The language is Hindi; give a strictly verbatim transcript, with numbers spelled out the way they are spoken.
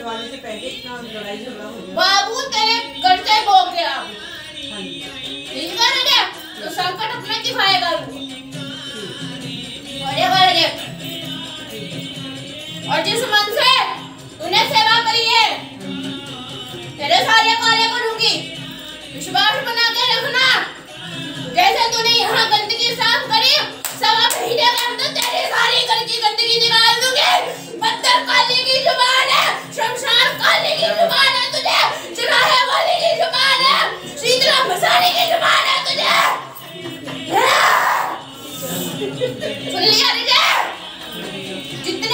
वाले से पहले इतना लड़ाई झगड़ा हो गया। बाबू तेरे घर से हो गया। हाँ जी। ठीक है ना? तो संकट अपना किफायेगा वो। बड़े बड़े और जिस मन से तूने सेवा करी है तेरे सारे कार्य करूंगी। विश्वास बना के रखना। जैसे तूने यहाँ गंदगी साफ करी सवा महीने के अंदर तेरी सारी घर की गंदगी निकाल दूंगी। पत्थर काली की जुबान है, शमशान काली की जुबान है तुझे, चुराहे वाली की जुबान है, शीतला मसानी की जुबान है तुझे। सुन लिया तुझे? जितने